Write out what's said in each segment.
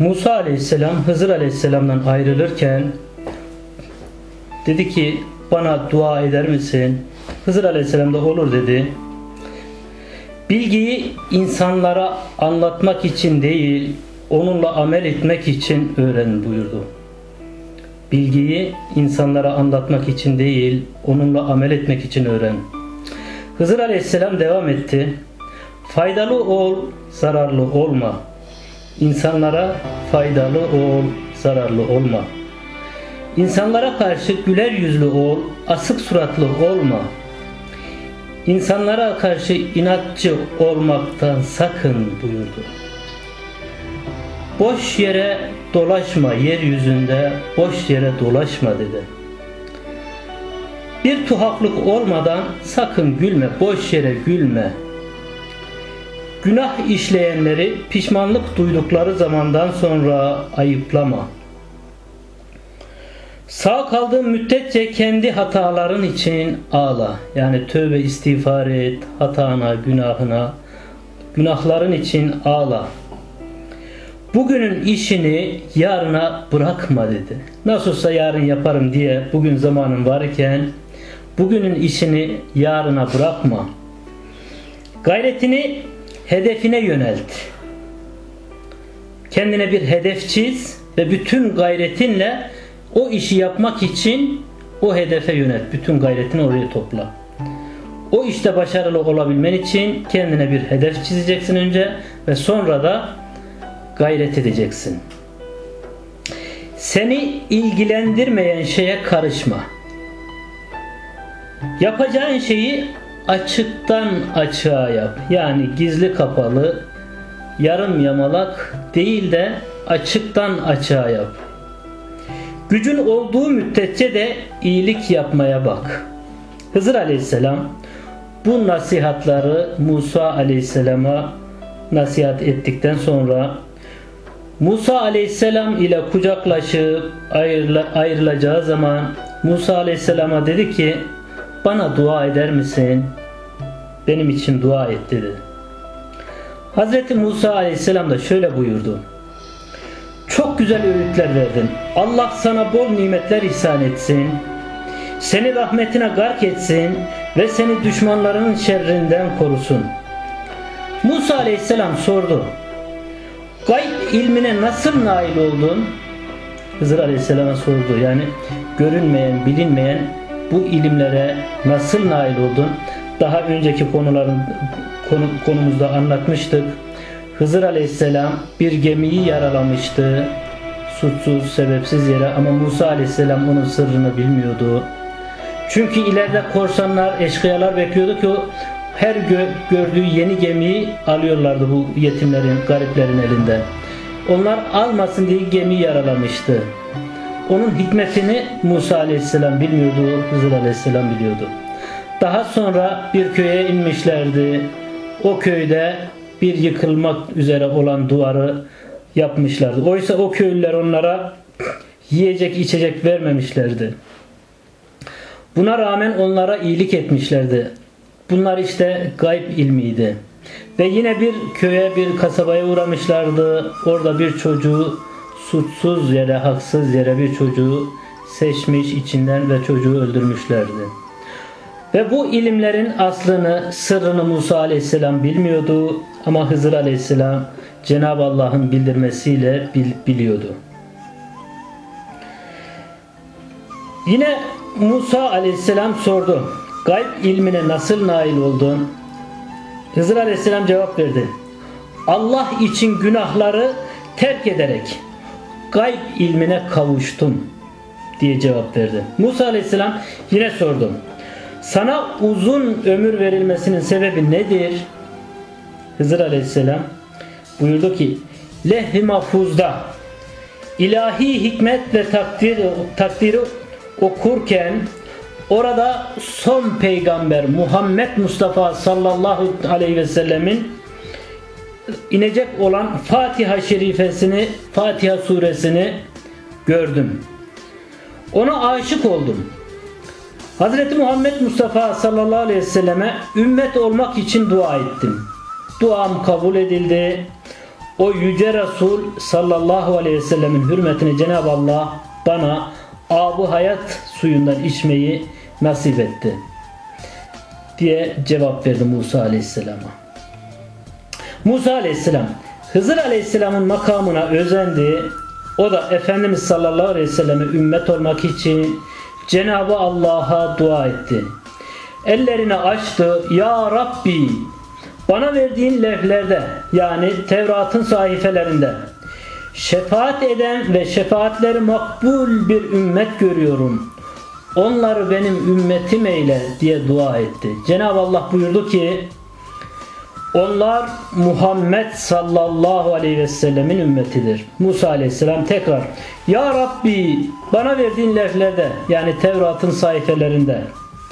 Musa aleyhisselam Hızır aleyhisselamdan ayrılırken dedi ki bana dua eder misin? Hızır aleyhisselam da olur dedi. Bilgiyi insanlara anlatmak için değil, onunla amel etmek için öğren buyurdu. Bilgiyi insanlara anlatmak için değil, onunla amel etmek için öğren. Hızır aleyhisselam devam etti. Faydalı ol, zararlı olma. İnsanlara faydalı ol, zararlı olma. İnsanlara karşı güler yüzlü ol, asık suratlı olma. İnsanlara karşı inatçı olmaktan sakın buyurdu. Boş yere dolaşma, yeryüzünde boş yere dolaşma dedi. Bir tuhaflık olmadan sakın gülme, boş yere gülme. Günah işleyenleri pişmanlık duydukları zamandan sonra ayıplama. Sağ kaldığın müddetçe kendi hataların için ağla. Yani tövbe istiğfar et, hatana, günahların için ağla. Bugünün işini yarına bırakma dedi. Nasıl olsa yarın yaparım diye bugün zamanın varken bugünün işini yarına bırakma. Gayretini hedefine yönelt. Kendine bir hedef çiz ve bütün gayretinle o işi yapmak için o hedefe yönelt. Bütün gayretini oraya topla. O işte başarılı olabilmen için kendine bir hedef çizeceksin önce ve sonra da gayret edeceksin. Seni ilgilendirmeyen şeye karışma. Yapacağın şeyi açıktan açığa yap. Yani gizli kapalı, yarım yamalak değil de açıktan açığa yap. Gücün olduğu müddetçe de iyilik yapmaya bak. Hızır aleyhisselam bu nasihatları Musa aleyhisselama nasihat ettikten sonra Musa aleyhisselam ile kucaklaşıp ayrılacağı zaman Musa aleyhisselama dedi ki bana dua eder misin? Benim için dua et dedi. Hazreti Musa aleyhisselam da şöyle buyurdu. Çok güzel öğütler verdin. Allah sana bol nimetler ihsan etsin. Seni rahmetine gark etsin ve seni düşmanlarının şerrinden korusun. Musa aleyhisselam sordu. Gayb ilmine nasıl nail oldun? Hızır aleyhisselama sordu. Yani görünmeyen, bilinmeyen bu ilimlere nasıl nail oldun? Daha önceki konumuzda anlatmıştık. Hızır aleyhisselam bir gemiyi yaralamıştı. Suçsuz, sebepsiz yere ama Musa aleyhisselam onun sırrını bilmiyordu. Çünkü ileride korsanlar, eşkıyalar bekliyordu ki o her gördüğü yeni gemiyi alıyorlardı bu yetimlerin, gariplerin elinden. Onlar almasın diye gemiyi yaralamıştı. Onun hikmetini Musa aleyhisselam bilmiyordu, Hızır aleyhisselam biliyordu. Daha sonra bir köye inmişlerdi. O köyde bir yıkılmak üzere olan duvarı yapmışlardı. Oysa o köylüler onlara yiyecek içecek vermemişlerdi. Buna rağmen onlara iyilik etmişlerdi. Bunlar işte gayb ilmiydi. Ve yine bir köye, bir kasabaya uğramışlardı. Orada bir çocuğu suçsuz yere, haksız yere bir çocuğu seçmiş içinden ve çocuğu öldürmüşlerdi. Ve bu ilimlerin aslını, sırrını Musa aleyhisselam bilmiyordu ama Hızır aleyhisselam Cenab-ı Allah'ın bildirmesiyle biliyordu. Yine Musa aleyhisselam sordu. Gayb ilmine nasıl nail oldun? Hızır aleyhisselam cevap verdi. Allah için günahları terk ederek gayb ilmine kavuştum diye cevap verdi. Musa aleyhisselam yine sordu. Sana uzun ömür verilmesinin sebebi nedir? Hızır aleyhisselam buyurdu ki Levh-i Mahfuz'da ilahi hikmet ve takdiri okurken orada son peygamber Muhammed Mustafa sallallahu aleyhi ve sellemin inecek olan Fatiha şerifesini, Fatiha suresini gördüm. Ona aşık oldum. Hazreti Muhammed Mustafa sallallahu aleyhi ve selleme ümmet olmak için dua ettim. Duam kabul edildi. o yüce Resul sallallahu aleyhi ve sellemin hürmetine Cenab-ı Allah bana ab-ı hayat suyundan içmeyi nasip etti diye cevap verdi Musa aleyhisselama. Musa aleyhisselam Hızır aleyhisselamın makamına özendi. O da Efendimiz sallallahu aleyhi ve selleme ümmet olmak için Cenab-ı Allah'a dua etti. Ellerini açtı. Ya Rabbi, bana verdiğin levhlerde, yani Tevrat'ın sahifelerinde şefaat eden ve şefaatleri makbul bir ümmet görüyorum. Onları benim ümmetim eyle diye dua etti. Cenab-ı Allah buyurdu ki onlar Muhammed sallallahu aleyhi ve sellemin ümmetidir. Musa aleyhisselam tekrar Ya Rabbi, bana verdiğin levhlerde, yani Tevrat'ın sayfelerinde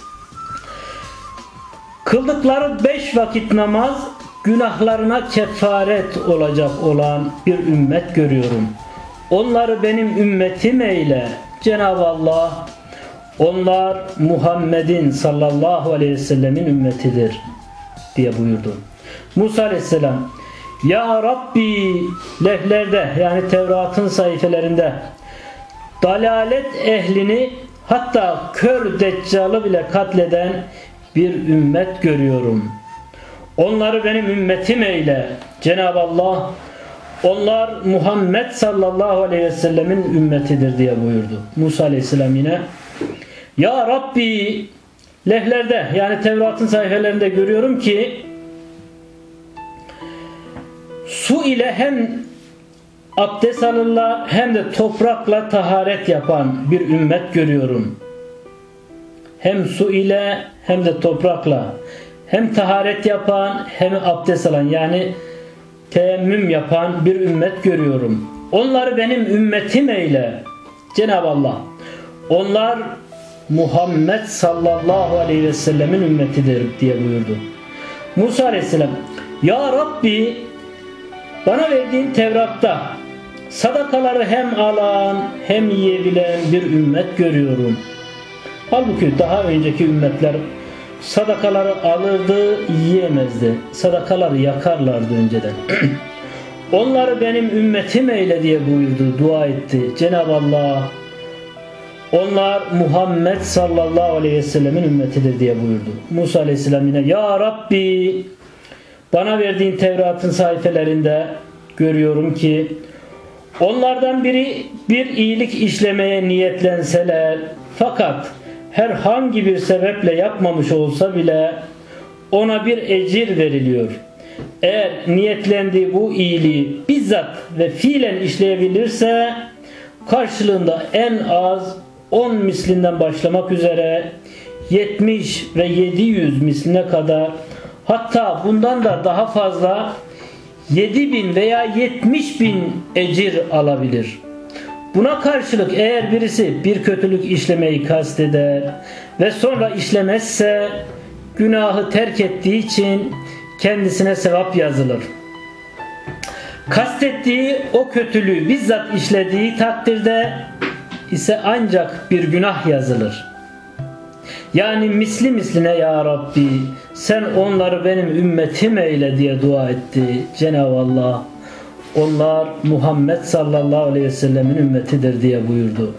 kıldıkları 5 vakit namaz günahlarına kefaret olacak olan bir ümmet görüyorum. Onları benim ümmetim eyle. Cenab-ı Allah onlar Muhammed'in sallallahu aleyhi ve sellemin ümmetidir diye buyurdu. Musa aleyhisselam Ya Rabbi, levhlerde, yani Tevrat'ın sayfelerinde dalalet ehlini, hatta kör deccalı bile katleden bir ümmet görüyorum. Onları benim ümmetim eyle. Cenab-ı Allah onlar Muhammed sallallahu aleyhi ve sellemin ümmetidir diye buyurdu. Musa aleyhisselam yine Ya Rabbi, levhlerde, yani Tevrat'ın sayfelerinde görüyorum ki su ile hem abdest alırlar hem de toprakla taharet yapan bir ümmet görüyorum. Hem su ile hem de toprakla hem taharet yapan hem abdest alan, yani teyemmüm yapan bir ümmet görüyorum. Onları benim ümmetim eyle. Cenab-ı Allah onlar Muhammed sallallahu aleyhi ve sellemin ümmetidir diye buyurdu. Musa aleyhisselam Ya Rabbi, bana verdiğin Tevrat'ta sadakaları hem alan hem yiyebilen bir ümmet görüyorum. Halbuki daha önceki ümmetler sadakaları alırdı, yiyemezdi. Sadakaları yakarlardı önceden. Onları benim ümmetim eyle diye buyurdu, dua etti. Cenab-ı Allah onlar Muhammed sallallahu aleyhi ve sellemin ümmetidir diye buyurdu. Musa aleyhisselam yine Ya Rabbi, bana verdiğin Tevrat'ın sayfelerinde görüyorum ki onlardan biri bir iyilik işlemeye niyetlenseler fakat herhangi bir sebeple yapmamış olsa bile ona bir ecir veriliyor. Eğer niyetlendiği bu iyiliği bizzat ve fiilen işleyebilirse karşılığında en az 10 mislinden başlamak üzere 70 ve 700 misline kadar, hatta bundan da daha fazla 7.000 veya 70.000 ecir alabilir. Buna karşılık eğer birisi bir kötülük işlemeyi kasteder ve sonra işlemezse günahı terk ettiği için kendisine sevap yazılır. Kastettiği o kötülüğü bizzat işlediği takdirde ise ancak bir günah yazılır. Yani misli misline Ya Rabbi, sen onları benim ümmetim eyle diye dua etti Cenab-ı Allah. Onlar Muhammed sallallahu aleyhi ve sellemin ümmetidir diye buyurdu.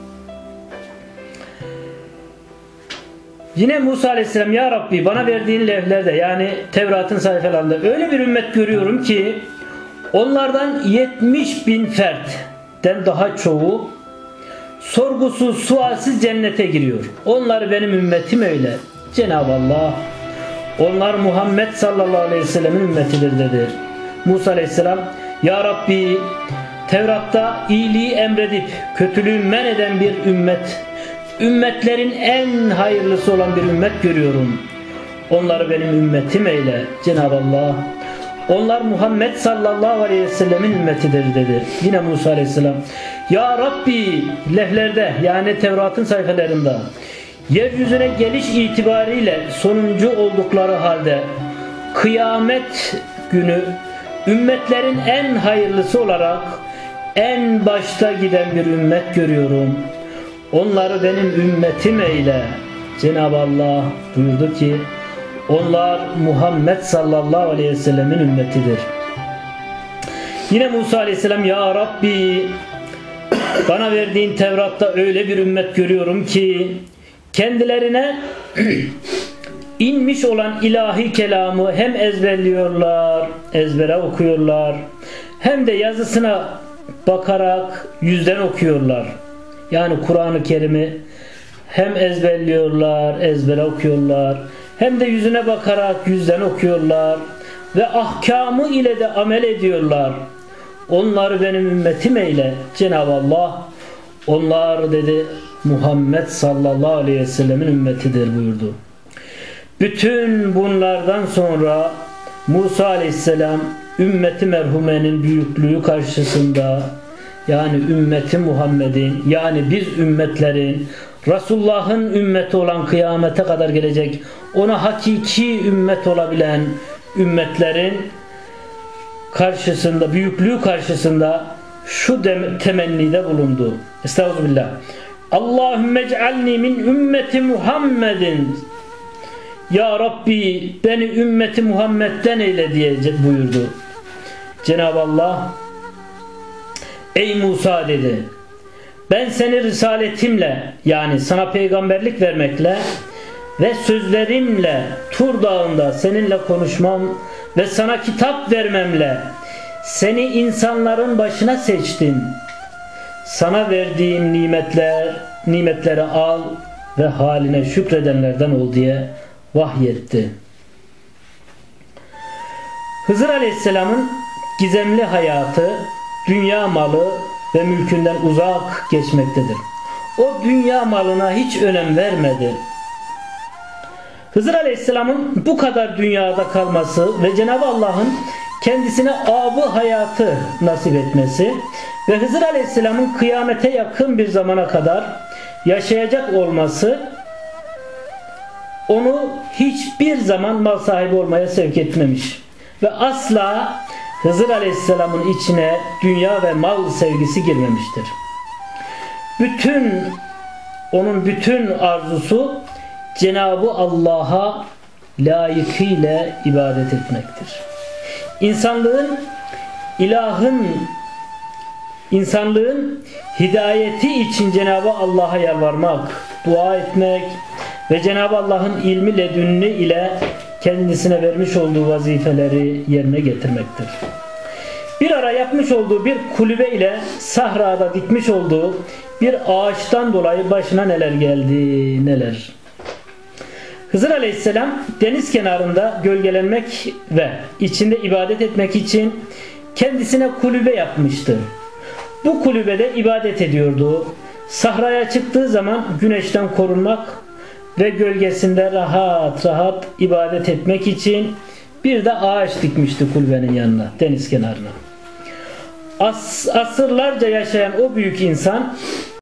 Yine Musa aleyhisselam Ya Rabbi, bana verdiğin levhlerde, yani Tevrat'ın sayfalarında öyle bir ümmet görüyorum ki onlardan 70.000 fertten daha çoğu sorgusuz sualsiz cennete giriyor. Onları benim ümmetim öyle. Cenab-ı Allah onlar Muhammed sallallahu aleyhi ve sellemin ümmetidir dedi. Musa aleyhisselam Ya Rabbi, Tevrat'ta iyiliği emredip kötülüğü men eden bir ümmet, ümmetlerin en hayırlısı olan bir ümmet görüyorum. Onları benim ümmetim eyle. Cenab-ı Allah onlar Muhammed sallallahu aleyhi ve sellemin ümmetidir dedi. Yine Musa aleyhisselam Ya Rabbi, levhlerde, yani Tevrat'ın sayfalarında yeryüzüne geliş itibariyle sonuncu oldukları halde kıyamet günü ümmetlerin en hayırlısı olarak en başta giden bir ümmet görüyorum. Onları benim ümmetim eyle. Cenab-ı Allah buyurdu ki onlar Muhammed sallallahu aleyhi ve sellemin ümmetidir. Yine Musa Aleyhisselam, ya Rabbi, bana verdiğin Tevrat'ta öyle bir ümmet görüyorum ki kendilerine inmiş olan ilahi kelamı hem ezberliyorlar, ezbere okuyorlar, hem de yazısına bakarak yüzden okuyorlar. Yani Kur'an-ı Kerim'i hem ezberliyorlar, ezbere okuyorlar, hem de yüzüne bakarak yüzden okuyorlar ve ahkamı ile de amel ediyorlar. Onları benim ümmetim eyle. Cenab-ı Allah onlar dedi Muhammed sallallahu aleyhi ve sellemin ümmetidir buyurdu. Bütün bunlardan sonra Musa aleyhisselam ümmeti merhumenin büyüklüğü karşısında, yani ümmeti Muhammed'in, yani biz ümmetlerin, Resulullah'ın ümmeti olan kıyamete kadar gelecek, ona hakiki ümmet olabilen ümmetlerin karşısında, büyüklüğü karşısında şu temennide bulundu. Estağfirullah. Allahümme ec'alni min ümmeti Muhammedin. Ya Rabbi, beni ümmeti Muhammed'den eyle diye buyurdu. Cenab-ı Allah, ey Musa dedi, ben seni risaletimle, yani sana peygamberlik vermekle ve sözlerimle Tur Dağı'nda seninle konuşmam ve sana kitap vermemle seni insanların başına seçtim. Sana verdiğim nimetleri al ve haline şükredenlerden ol diye vahyetti. Hızır Aleyhisselam'ın gizemli hayatı dünya malı ve mülkünden uzak geçmektedir. O dünya malına hiç önem vermedi. Hızır Aleyhisselam'ın bu kadar dünyada kalması ve Cenab-ı Allah'ın kendisine âb-ı hayatı nasip etmesi ve Hızır Aleyhisselam'ın kıyamete yakın bir zamana kadar yaşayacak olması onu hiçbir zaman mal sahibi olmaya sevk etmemiş ve asla Hızır Aleyhisselam'ın içine dünya ve mal sevgisi girmemiştir. Onun bütün arzusu Cenab-ı Allah'a layıkıyla ibadet etmektir. İnsanlığın hidayeti için Cenab-ı Allah'a yalvarmak, dua etmek ve Cenab-ı Allah'ın ilmi ledünni ile kendisine vermiş olduğu vazifeleri yerine getirmektir. Bir ara yapmış olduğu bir kulübe ile sahrada dikmiş olduğu bir ağaçtan dolayı başına neler geldi, neler. Hızır Aleyhisselam deniz kenarında gölgelenmek ve içinde ibadet etmek için kendisine kulübe yapmıştı. Bu kulübede ibadet ediyordu. Sahraya çıktığı zaman güneşten korunmak ve gölgesinde rahat rahat ibadet etmek için bir de ağaç dikmişti kulübenin yanına, deniz kenarına. Asırlarca yaşayan o büyük insan